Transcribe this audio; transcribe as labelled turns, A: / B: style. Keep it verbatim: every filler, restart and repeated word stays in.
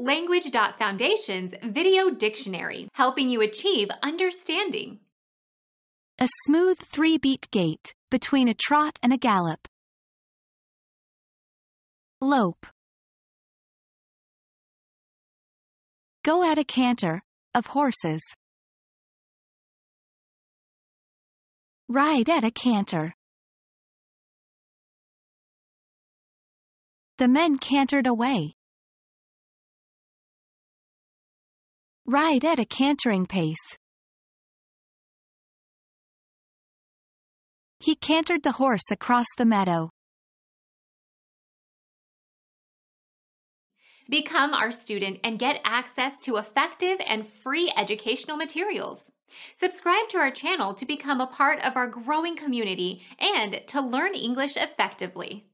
A: Language.Foundation's Video Dictionary, helping you achieve understanding.
B: A smooth three-beat gait, between a trot and a gallop. Lope. Go at a canter, of horses. Ride at a canter. The men cantered away. Ride at a cantering pace. He cantered the horse across the meadow.
A: Become our student and get access to effective and free educational materials. Subscribe to our channel to become a part of our growing community and to learn English effectively.